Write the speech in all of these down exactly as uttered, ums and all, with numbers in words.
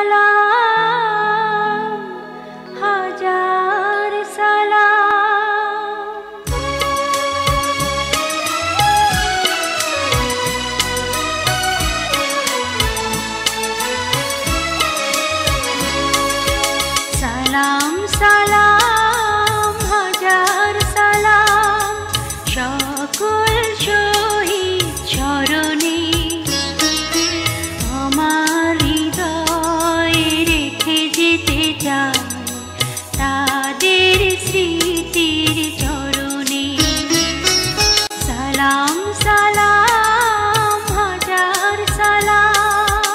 সালাম হাজার সালাম সালাম সালাম হাজার সালাম সকল শহীদ চরণে আমার হৃদয়ে রেখে যেতে চাই তাদের স্মৃতির চরণে সালাম সালাম হাজার সালাম।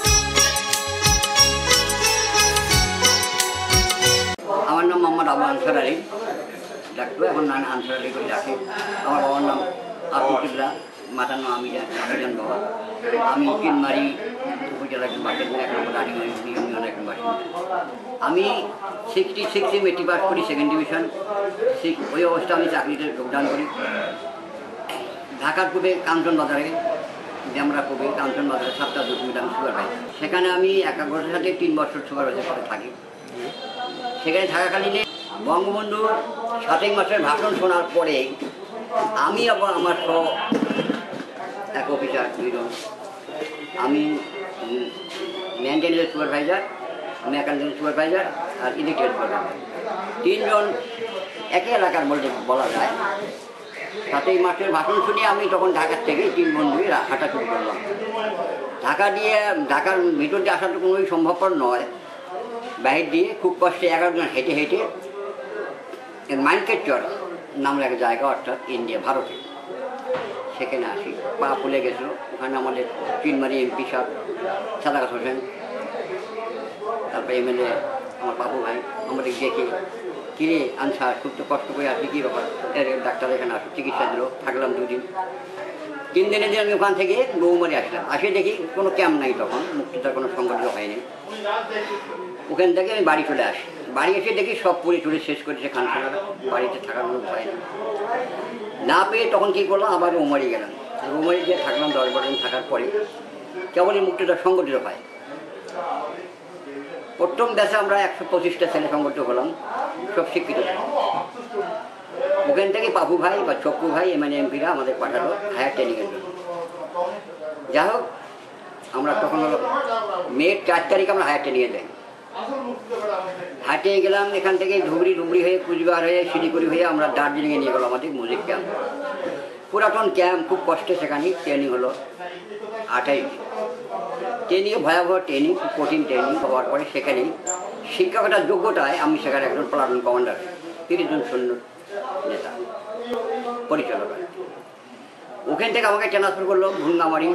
আমার নাম মোহাম্মদ আবু আনসার আলী, ডাক্তার এখন নাম আনসার আলী করে ডাকে। আমার বাবার নাম আবুল্লাহ, মাতার নাম আমি আমিজান বাবা। আমি তিনমারি উপজেলার একজন বাসিন্দা, এক নম্বর রানীগঞ্জ ইউনিয়ন একজন বাসিন্দা। আমি সিক্সটি সিক্সে মেট্রিক পাস করি, সেকেন্ড ডিভিশন। ওই অবস্থা আমি চাকরিতে যোগদান করি ঢাকার পূর্বে কাঞ্চন বাজারে, ডেমরা পূর্বে কাঞ্চন বাজারে সাতটা দুধ মিটার সুপারভাইজার। সেখানে আমি একাগ্রতার সাথে তিন বছর সুপারভাইজার পদে থাকি। সেখানে থাকাকালীনে বঙ্গবন্ধুর সাতই মাসের ভাষণ শোনার পরে আমি আবার আমার সহ এক অফিসার দুইজন, আমি মেনটেন্যান্সের সুপারভাইজার, মেকানিক্যাল সুপারভাইজার আর ইলেকট্রিক সুপারভাইজার, তিনজন একই এলাকার বলতে বলা যায়। সাতই মাসের ভাষণ শুনে আমি তখন ঢাকার থেকে তিন বন্ধুই হাঁটা শুরু করলাম। ঢাকা দিয়ে ঢাকার ভিতর দিয়ে আসাটা কোনোই সম্ভবপর নয়, বাহির দিয়ে খুব কষ্টে এগারো জন হেঁটে হেঁটে মাইনকেটচর নামের এক জায়গা, অর্থাৎ ইন্ডিয়া ভারতে, সেখানে আসি। পা ফুলে গেছিলো। ওখানে আমাদের তিনমারি এমপি সাহেব সাদাকাত হোসেন, তারপরে এমএলএ আমার বাবু ভাই আমাদের দেখে, কিরে আনসার খুব তো কষ্ট করে আসি, কী ব্যাপার? এর ডাক্তার এখানে আসো, চিকিৎসা দিল। থাকলাম দুদিন। তিন দিনের দিন আমি ওখান থেকে বৌমারি আসলাম। আসে দেখি কোনো ক্যাম্প নাই, তখন মুক্তিটার কোনো সংগঠিত হয়নি। ওখান থেকে আমি বাড়ি চলে আসি। বাড়ি এসে দেখি সব পুরি টুরি শেষ করেছে খানসানারা, বাড়িতে থাকার কোনো ভয় না না পেয়ে তখন কী করলাম, আবার রৌমারি গেলাম। রৌমারি গিয়ে থাকলাম দশ বারো দিন। থাকার পরে কেবলই মুক্তিটা সংগঠিত হয়। প্রথম দেশে আমরা একশো পঁচিশটা ছেলে সংগঠিত হলাম, সব শিক্ষিত। ওখান থেকে পাপু ভাই বা চপ্পু ভাই এমএনএ এমপিরা আমাদের পাঠালো হায়ার ট্রেনিংয়ের জন্য। যাই হোক, আমরা তখন হলো মেয়ের চার তারিখ আমরা হায়ার ট্রেনিংয়ে যাই। হাটে গেলাম এখান থেকে ধুবড়ি ধুবড়ি হয়ে কুচবিহার হয়ে শিলিগুড়ি হয়ে আমরা দার্জিলিংয়ে নিয়ে গেলো আমাদের মিউজিক ক্যাম্প। পুরাতন ক্যাম্প, খুব কষ্টে সেখানে ট্রেনিং হলো আঠাইশ দিন। ট্রেনিংয়ে ভয়াবহ ট্রেনিং, খুব কঠিন ট্রেনিং হওয়ার পরে সেখানেই শিক্ষকতার যোগ্যতায় আমি সেখানে একজন প্লাটুন কমান্ডার, তিরিশ জন সৈন্য নেতা পরিচালক। ওখান থেকে আমাকে ট্রান্সফার করলো ভুঙ্গামারি,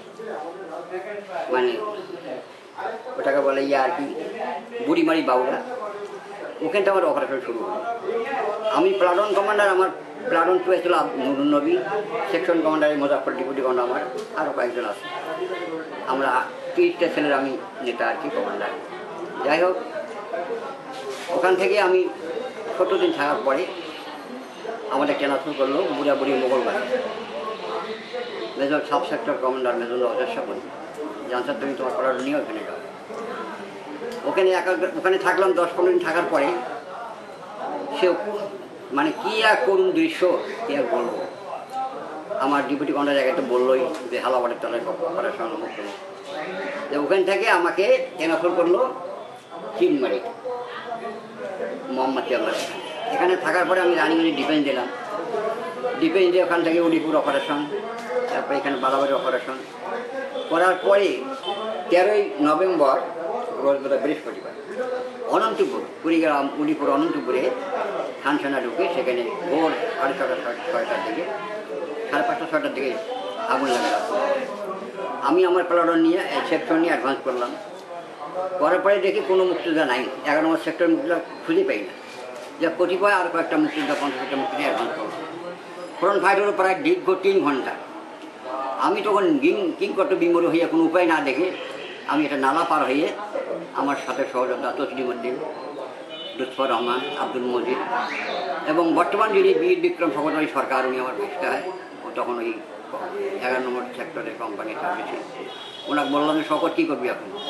মানে ওটাকে বলে ইয়ে আর কি বুড়িমারি বাউলা। ওখানটা আমার অপারেশন শুরু হলো। আমি প্লাটুন কমান্ডার, আমার প্লাটুন টু ছিল নুরুন নবী, সেকশন কমান্ডারের মুজাফর ডিপুটি কমান্ডার আমার, আরও কয়েকজন আছে। আমরা তিরিশটা ছেলের আমি নেতা আর কি, কমান্ডার। যাই হোক, ওখান থেকে আমি সত্তর দিন থাকার পরে আমাদের ট্রান্সফার করলো Buraburi Moghalbari. Major sub sector commander major Ajay সাপন জানসার, তুমি তোমার পড়ার নিয়ে ওখানে যাও। ওখানে একা ওখানে থাকলাম দশ পনেরো দিন। থাকার পরে সে মানে কী এক করুণ দৃশ্য, কী আর বলবো। আমার ডিপুটি কমান্ডার জায়গাটা বললোই যে হালাবাড়ির তলায় অপারেশন মুক্ত। যে ওখান থেকে আমাকে ট্রান্সফার করলো চিনমারি, মোহাম্মদ চিনমারি। এখানে থাকার পরে আমি রানিগঞ্জে ডিফেন্স দিলাম। ডিফেন্স দিয়ে ওখান থেকে উলিপুর অপারেশন, তারপরে এখানে বালাবাড়ি অপারেশন করার পরে তেরোই নভেম্বর রোজ বোধ বৃহস্পতিবার অনন্তপুর কুড়িগ্রাম উলিপুর অনন্তপুরে খানসানা ঢুকে সেখানে ভোর সাড়ে ছটা ছয়টার দিকে সাড়ে পাঁচটা ছয়টার দিকে আগুন লাগে। আমি আমার প্লাটুন নিয়ে সেক্টর নিয়ে অ্যাডভান্স করলাম। করার পরে দেখি কোনো মুক্তিযোদ্ধা নাই, এগারো নম্বর সেক্টর মুক্তিযোদ্ধা খুঁজে পাই না। যা কতিপয় আর কয়েকটা মুক্তিযোদ্ধা পঞ্চাশ একটা মুক্তি নিয়ে অ্যাডভান্স করলাম। ফ্রন্ট ফাইট হলো প্রায় দীর্ঘ তিন ঘন্টা। আমি তখন কিং কিংকর্ত বিমরি হইয়া কোনো উপায় না দেখে আমি একটা নালা পার হয়ে আমার সাথে সহযোদ্ধা তসলিমউদ্দিন, লুৎফর রহমান, আব্দুল মজিদ এবং বর্তমান যিনি বীর বিক্রম ফখরুদ্দিন সরকার, উনি আমার ভাইস্তা হয়। ও তখন ওই এগারো নম্বর সেক্টরের কোম্পানি সার্ভিসে। ওনাকে বললাম, শকত কী করবি এখন?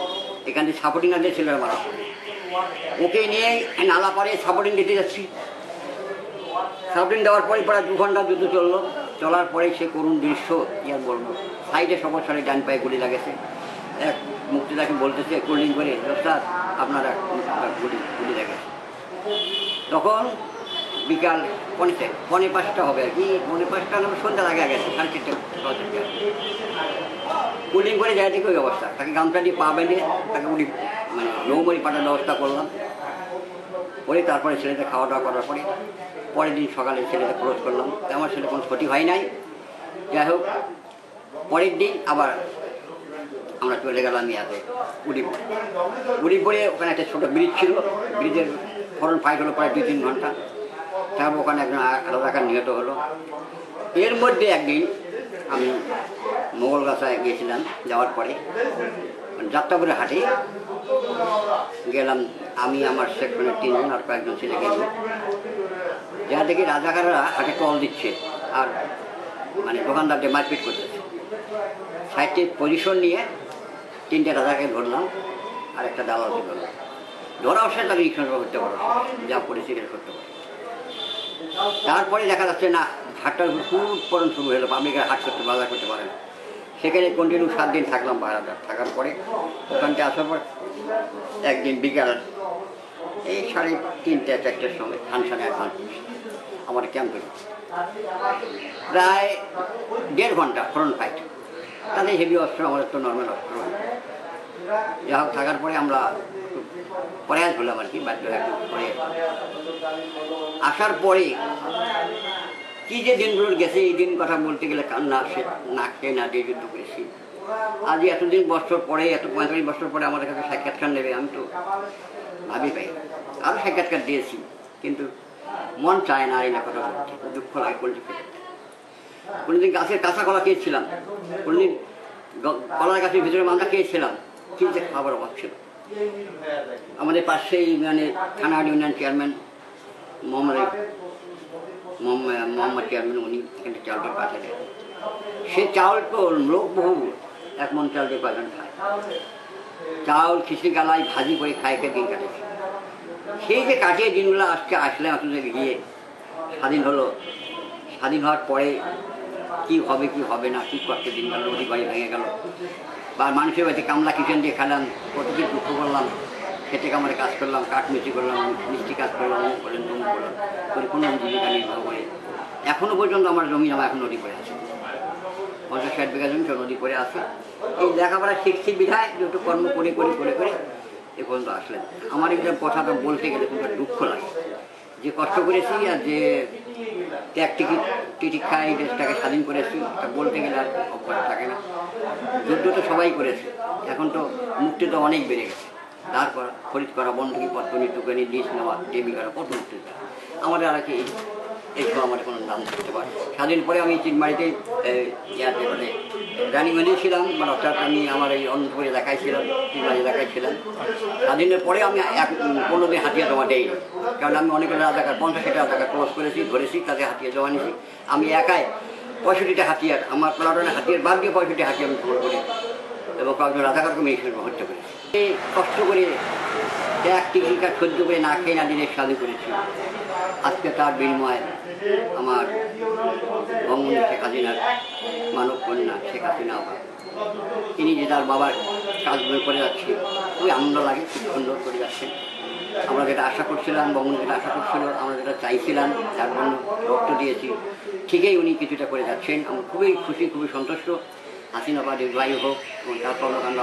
এখান থেকে সাপোর্টিং না দিয়ে ছেলেরা মারা পড়ে। ওকে নিয়ে নালা পাড়ে সাপোর্টিং দিতে যাচ্ছি। সাপোর্টিং দেওয়ার পরে প্রায় দু ঘন্টা যুদ্ধ চললো। চলার পরে সে করুণ দৃশ্য কি আর বলবো, সাইডে সবার সাথে ডান পায়ে গুলি লাগেছে। এক মুক্তিদাকে বলতেছে কোল্ডিং করে, স্যার আপনারা গুলি গুলি লাগেছে। তখন বিকাল পনে পনে পাঁচটা হবে আর কি, পনে পাঁচটা না সন্ধ্যার আগে গেছে, সাড়ে চারটে কুলিং করে যায় ঠিক ওই অবস্থা। তাকে গামছা দিয়ে পা বেঁধে তাকে উনি মানে নৌমরি পাঠার ব্যবস্থা করলাম। করে তারপরে ছেলেটা খাওয়া দাওয়া করার পরে পরের দিন সকালে ছেলেটা ক্লোজ করলাম। আমার ছেলে কোনো ক্ষতি হয় নাই। যাই হোক, পরের দিন আবার আমরা চলে গেলাম ইয়াতে উড়িপুর। উড়িপুরে ওখানে একটা ছোটো ব্রিজ ছিল, ব্রিজের ফরন ফাইট হলো প্রায় দুই তিন ঘন্টা। তারপর ওখানে একজন রাজাকার নিহত হলো। এর মধ্যে একদিন আমি মোগলগাছায় গিয়েছিলাম। যাওয়ার পরে যাত্রাপুরে হাটে গেলাম আমি, আমার সেকশনের তিনজন আর কয়েকজন ছেলে গেল। যা দেখি রাজাকাররা হাটে কল দিচ্ছে আর মানে দোকানদারকে মারপিট করতেছে। সাইডে পজিশন নিয়ে তিনটে রাজাকে ধরলাম আর একটা দালালকে ধরলাম। ধরা অবশ্যই তাকে রিক্সা করতে পারো, যা পড়েছি এটা করতে পারো। তারপরে দেখা যাচ্ছে না, হাটটার খুব পরন শুরু হলো, পাবলিকের হাট করতে বাজার করতে পারে না। সেখানে কন্টিনিউ সাত দিন থাকলাম বাজার। থাকার পরে ওখানটা আসার পর একদিন বিকাল এই সাড়ে তিনটে চারটের সময় ফাংশানে অ্যাডভান্স আমার ক্যাম্পে প্রায় দেড় ঘন্টা ফ্রন্ট ফাইট। তাদের হেভি অস্ত্র, আমাদের তো নর্মাল অস্ত্র। যা হোক, থাকার পরে আমরা প্রয়াস হলাম আর কি, বাধ্য হয়ে পরে আসার পরে কী যে দিনগুলো গেছে, এই দিন কথা বলতে গেলে কান্না আসে। না খেয়ে না দিয়ে যুদ্ধ করেছি। আজ এতদিন বছর পরে, এত পঁয়তাল্লিশ বছর পরে আমাদের কাছে সাক্ষাৎকার নেবে, আমি তো ভাবি পাই। আরও সাক্ষাৎকার দিয়েছি, কিন্তু মন চায় না এই না কথা বলতে, দুঃখ লাগে। পোলট্রি খেতে কোনোদিন গাছের কাঁচা কলা খেয়েছিলাম, কোনোদিন কলার গাছের ভিতরে মালটা খেয়েছিলাম, কিন্তু যে খাবার অভাব ছিল। আমাদের পাশেই মানে থানা union chairman Mohammad Mohammad chairman, উনি এখানে চালটা পাঠিয়ে দেন। সে চাউল তো লোক বহু, এক মন চাল দিয়ে কয়েকজন খায়। চাউল খিচড়ি গালাই ভাজি করে খায়, খেয়ে দিন কাটেছে। সেই যে কাটিয়ে দিনগুলো আজকে আসলে আসলে গিয়ে স্বাধীন হলো। স্বাধীন হওয়ার পরে কী হবে কি হবে না, কী করতে দিন গেল, নদী বাড়ি ভেঙে গেল, বা মানুষের বাড়িতে কামলা কিচেন দিয়ে খেলাম, কত কি দুঃখ করলাম। খেতে কামারে কাজ করলাম, কাঠ মিষ্টি করলাম, মিষ্টি কাজ করলাম, অমুক করলেন তমুক করলাম, করে কোনো জীবিকা নির্বাহ করে এখনও পর্যন্ত আমার জমি জমা এখন নদী পড়ে আছে। পঞ্চাশ ষাট বিঘা জমি সব নদী পড়ে আছে। এই লেখাপড়া শিখছি বিধায় একটু কর্ম করে করে করে করে এ পর্যন্ত আসলেন। আমার একটা কথাটা বলতে গেলে খুব দুঃখ লাগে, যে কষ্ট করেছি আর যে ত্যাগ টিকিট টিকিট খাই দেশটাকে স্বাধীন করেছি, তা বলতে গেলে আর অভ্যাস থাকে না। যুদ্ধ তো সবাই করেছে, এখন তো মুক্তি তো অনেক বেড়ে গেছে। তারপর খরিদ করা, বন্ধকি পত্র টুকানি লিস্ট নেওয়া, ডেবি করা, কত মুক্তি। আমাদের আর কি এইসব আমাদের কোনো নাম করতে পারে। স্বাধীন পরে আমি চিনমারিতে ইয়াতে মানে রানিগঞ্জে ছিলাম, মানে অর্থাৎ আমি আমার এই অন্তপুর এলাকায় ছিলাম, চিনমারি এলাকায় ছিলাম। স্বাধীনের পরে আমি এক পনেরো দিন হাতিয়ার জমা দেইনি, কারণ আমি অনেকগুলো রাজাকার পঞ্চাশ ষাট রাজাকার ক্লোজ করেছি, ধরেছি, তাদের হাতিয়ার জমা নিয়েছি। আমি একাই পঁয়ষট্টিটা হাতিয়ার, আমার প্লাটনের হাতিয়ার বাদ দিয়ে পঁয়ষট্টি হাতিয়ার আমি খবর করি এবং কয়েকজন রাজাকারকে আমি হিসেবে হত্যা করেছি। এই কষ্ট করে ত্যাগ টিকিকা সহ্য করে না খেয়ে না দিনে স্বাধীন করেছি। আজকে তার বিনিময়ে আমার বঙ্গবন্ধু শেখ হাসিনার মানব কন্যা শেখ হাসিনা তিনি যে তার বাবার কাজগুলো করে যাচ্ছে, খুবই আনন্দ লাগে, খুব সুন্দর করে যাচ্ছেন। আমরা যেটা আশা করছিলাম, বঙ্গবন্ধু যেটা আশা করছিল, আমরা যেটা চাইছিলাম, যার জন্য রক্ত দিয়েছি, ঠিকই উনি কিছুটা করে যাচ্ছেন। আমরা খুবই খুশি, খুবই সন্তুষ্ট। হাসিনা বা দীর্ঘায়ু হোক এবং তার কর্মকাণ্ড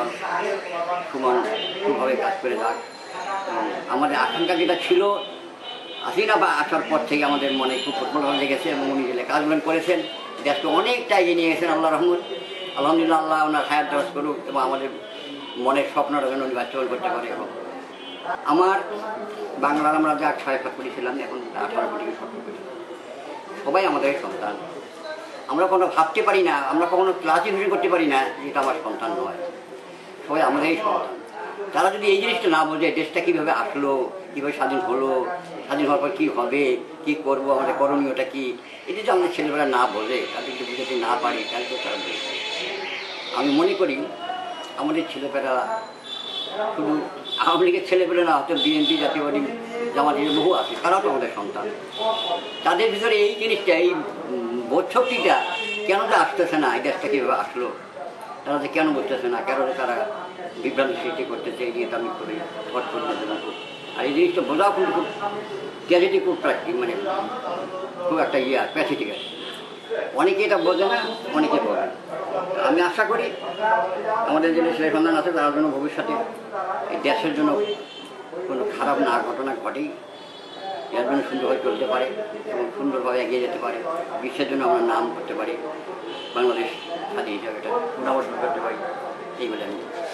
সুমন সুভাবে কাজ করে যাক। আমাদের আকাঙ্ক্ষা যেটা ছিল, হাসিনা বা আসার পর থেকে আমাদের মনে খুব ফুটবল লেগেছে এবং উনি যে কাজগুলো করেছেন, দেশকে অনেকটা এগিয়ে নিয়ে গেছেন। আল্লাহ রহমত, আলহামদুলিল্লাহ, আল্লাহ ওনার হায়াত দরজ করুক এবং আমাদের মনের স্বপ্নটা যেন উনি বাস্তবায়ন করতে পারে। এবং আমার বাংলার আমরা যা ছয় সাত কোটি ছিলাম, এখন আঠারো কোটি সতেরো কোটি, সবাই আমাদের সন্তান। আমরা কোনো ভাবতে পারি না, আমরা কখনো ক্লাসিফিকেশন করতে পারি না যে এটা আমার সন্তান নয়, সবাই আমাদেরই সন্তান। তারা যদি এই জিনিসটা না বোঝে, দেশটা কীভাবে আসলো, কীভাবে স্বাধীন হলো, স্বাধীন হওয়ার পর কী হবে, কী করবো, আমাদের করণীয়টা কী, এটা যদি আমাদের ছেলেবেলা না বোঝে, তাদেরকে বুঝাতে না পারি, তাহলে তো তারা আমি মনে করি আমাদের ছেলেপেলা শুধু আওয়ামী লীগের ছেলেপেলে না, হয়তো বিএনপি জাতীয়বাদী জামাতের বহু আছে, তারাও তো আমাদের সন্তান। তাদের ভিতরে এই জিনিসটা, এই বোধ শক্তিটা কেন যে আসতেছে না, এই দেশটা কীভাবে আসলো, তারা যে কেন বুঝতেছে না, কেন যে তারা বিভ্রান্তি সৃষ্টি করতেছে, এই নিয়ে আমি করি ভোট করতেছে না। আর এই জিনিসটা বোঝাও কিন্তু খুব ট্র্যাজেডি, খুব প্র্যাকটিক, মানে খুব একটা ইয়ে প্যাথেটিক আছে। অনেকে এটা বোঝে না, অনেকে বোঝে। আমি আশা করি আমাদের যে ছেলে সন্তান আছে তার জন্য ভবিষ্যতে এই দেশের জন্য কোনো খারাপ না ঘটনা ঘটেই, এর জন্য সুন্দরভাবে চলতে পারে এবং সুন্দরভাবে এগিয়ে যেতে পারে, বিশ্বের জন্য আমরা নাম করতে পারি, বাংলাদেশ স্বাধীন হিসাবে এটা পুনরাবর্তন করতে পারি, এই বলে আমি